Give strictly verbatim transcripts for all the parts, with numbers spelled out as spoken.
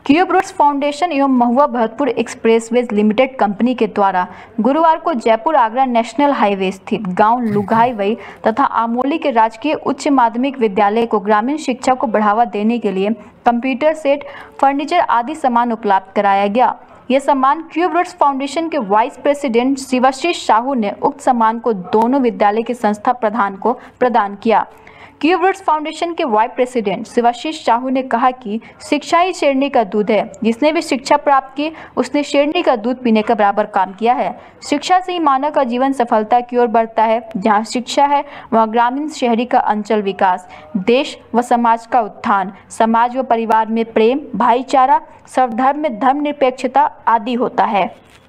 Cube roots foundation एवं Mahua Bharatpur expressways limited company के द्वारा गुरुवार को जयपुर आगरा नेशनल हाईवे स्थित गांव लुघाईवई तथा आमोली के राजकीय उच्च माध्यमिक विद्यालय को ग्रामीण शिक्षा को बढ़ावा देने के लिए कंप्यूटर सेट, फर्नीचर आदि सामान उपलब्ध कराया गया। यह सम्मान क्यूब रूट्स फाउंडेशन के वाइस प्रेसिडेंट शिवाशीष साहू ने उक्त सम्मान को दोनों विद्यालय के संस्था प्रधान को प्रदान किया। क्यूब रूट्स फाउंडेशन के वाइस प्रेसिडेंट शिवाशीष साहू ने कहा कि शिक्षा ही शेरनी का दूध है। जिसने भी शिक्षा प्राप्त की उसने शेरनी का दूध पीने का बराबर काम किया है। शिक्षा से ही मानव का जीवन सफलता की ओर बढ़ता है। जहां शिक्षा है वहां ग्रामीण शहरी का अंचल विकास, देश व समाज का उत्थान, समाज व परिवार में प्रेम, भाईचारा, सर्वधर्म में धर्मनिरपेक्षता आदि होता है।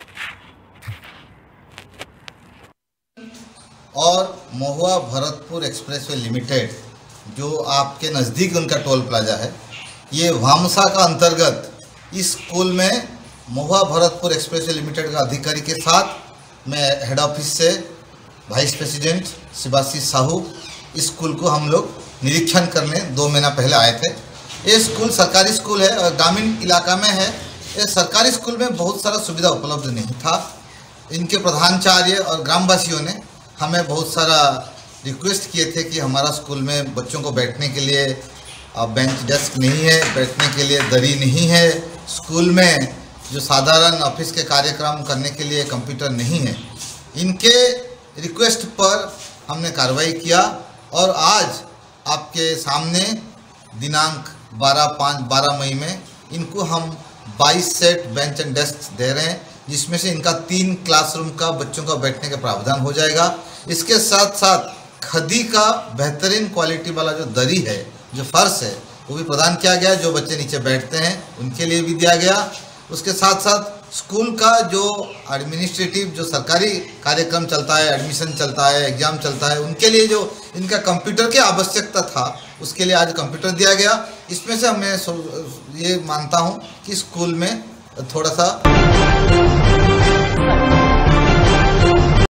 और महुआ भरतपुर एक्सप्रेसवे लिमिटेड जो आपके नज़दीक उनका टोल प्लाजा है, ये वामसा का अंतर्गत इस स्कूल में महुआ भरतपुर एक्सप्रेसवे लिमिटेड का अधिकारी के साथ मैं हेड ऑफिस से वाइस प्रेसिडेंट शिवाशीष साहू इस स्कूल को हम लोग निरीक्षण करने दो महीना पहले आए थे। ये स्कूल सरकारी स्कूल है और ग्रामीण इलाका में है। ये सरकारी स्कूल में बहुत सारा सुविधा उपलब्ध नहीं था। इनके प्रधानाचार्य और ग्रामवासियों ने हमें बहुत सारा रिक्वेस्ट किए थे कि हमारा स्कूल में बच्चों को बैठने के लिए बेंच डेस्क नहीं है, बैठने के लिए दरी नहीं है, स्कूल में जो साधारण ऑफिस के कार्यक्रम करने के लिए कंप्यूटर नहीं है। इनके रिक्वेस्ट पर हमने कार्रवाई किया और आज आपके सामने दिनांक बारह पाँच बारह मई में इनको हम बाईस सेट बेंच एंड डेस्क दे रहे हैं, जिसमें से इनका तीन क्लासरूम का बच्चों का बैठने का प्रावधान हो जाएगा। इसके साथ साथ खदी का बेहतरीन क्वालिटी वाला जो दरी है, जो फर्श है, वो भी प्रदान किया गया। जो बच्चे नीचे बैठते हैं उनके लिए भी दिया गया। उसके साथ साथ स्कूल का जो एडमिनिस्ट्रेटिव जो सरकारी कार्यक्रम चलता है, एडमिशन चलता है, एग्जाम चलता है, उनके लिए जो इनका कंप्यूटर की आवश्यकता था उसके लिए आज कंप्यूटर दिया गया। इसमें से मैं ये मानता हूँ कि स्कूल में थोड़ा सा